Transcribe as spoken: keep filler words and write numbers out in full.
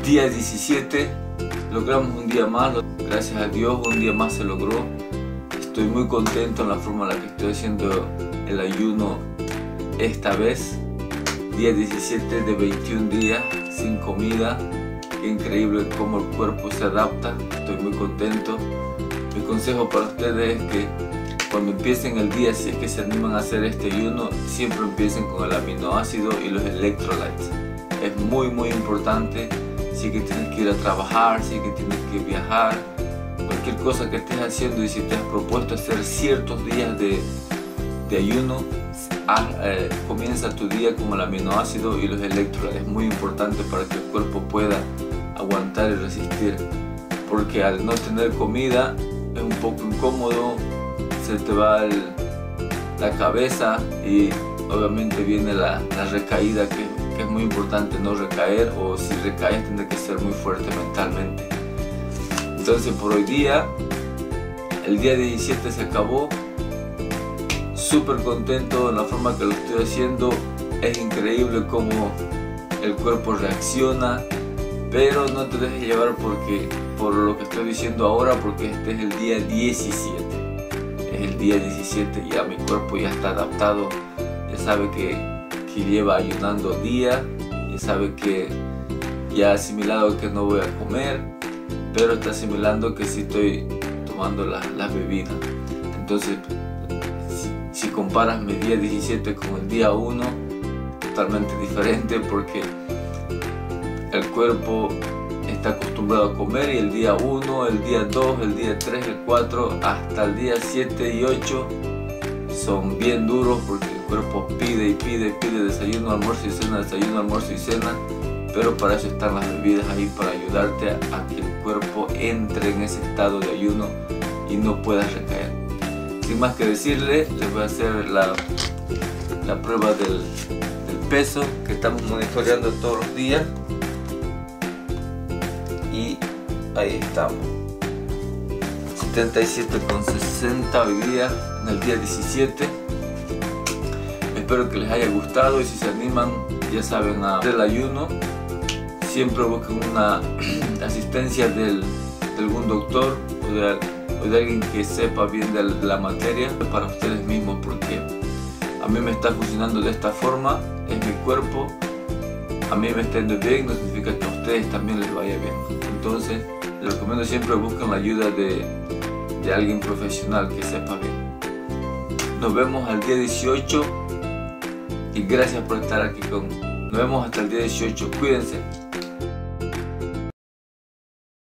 Día diecisiete, logramos un día más, gracias a Dios un día más se logró. Estoy muy contento en la forma en la que estoy haciendo el ayuno esta vez. Día diecisiete de veintiún días sin comida. Qué increíble cómo el cuerpo se adapta, estoy muy contento. Mi consejo para ustedes es que cuando empiecen el día, si es que se animan a hacer este ayuno, siempre empiecen con el aminoácido y los electrolytes. Es muy muy importante. Si es que tienes que ir a trabajar, si es que tienes que viajar, cualquier cosa que estés haciendo, y si te has propuesto hacer ciertos días de, de ayuno, haz, eh, comienza tu día con el aminoácido y los electrolytes. Es muy importante para que el cuerpo pueda aguantar y resistir, porque al no tener comida es un poco incómodo, se te va el, la cabeza y obviamente viene la, la recaída, que, que es muy importante no recaer, o si recaes tienes que ser muy fuerte mentalmente. Entonces por hoy día, el día diecisiete se acabó, súper contento en la forma que lo estoy haciendo. Es increíble cómo el cuerpo reacciona, pero no te dejes llevar porque, por lo que estoy diciendo ahora, porque este es el día diecisiete. Es el día diecisiete, ya mi cuerpo ya está adaptado, ya sabe que, que lleva ayunando día, ya sabe que ya ha asimilado que no voy a comer, pero está asimilando que sí estoy tomando las la bebidas. Entonces, si, si comparas mi día diecisiete con el día uno, totalmente diferente, porque el cuerpo está acostumbrado a comer, y el día uno, el día dos, el día tres, el cuatro, hasta el día siete y ocho son bien duros, porque el cuerpo pide y pide y pide desayuno, almuerzo y cena, desayuno, almuerzo y cena. Pero para eso están las bebidas ahí, para ayudarte a, a que el cuerpo entre en ese estado de ayuno y no puedas recaer. Sin más que decirle, les voy a hacer la, la prueba del, del peso que estamos monitoreando todos los días. Y ahí estamos, setenta y siete con sesenta hoy día, en el día diecisiete. Espero que les haya gustado, y si se animan, ya saben, a hacer el ayuno, siempre busquen una asistencia del, de algún doctor o de, o de alguien que sepa bien de la materia para ustedes mismos, porque a mí me está funcionando de esta forma, es mi cuerpo. A mí me está yendo bien, no significa que a ustedes también les vaya bien. Entonces, les recomiendo siempre busquen la ayuda de, de alguien profesional que sepa bien. Nos vemos al día dieciocho y gracias por estar aquí con. Nos vemos hasta el día dieciocho. Cuídense.